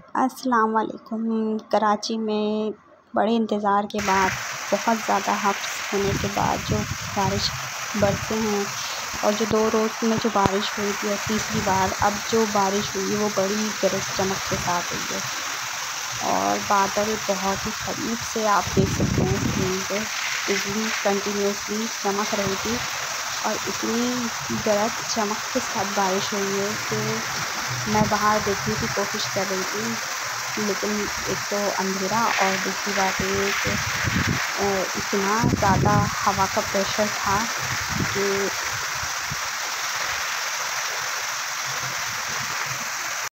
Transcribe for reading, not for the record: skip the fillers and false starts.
अस्सलाम वालेकुम। कराची में बड़े इंतज़ार के बाद बहुत ज़्यादा हब्स होने के बाद जो बारिश बरसे हैं और जो 2 रोज़ में जो बारिश हुई थी और तीसरी बार अब जो बारिश हुई है वो बड़ी गरज चमक के साथ हुई है और बादल बहुत ही करीब से आप देख सकते हैं स्क्रीन पे। बिजली कंटिन्यूसली चमक रही थी और इतनी गरज चमक के साथ बारिश हुई है कि मैं बाहर देखने की कोशिश कर रही थी, लेकिन एक तो अंधेरा और दूसरी बात ये कि इतना ज़्यादा हवा का प्रेशर था कि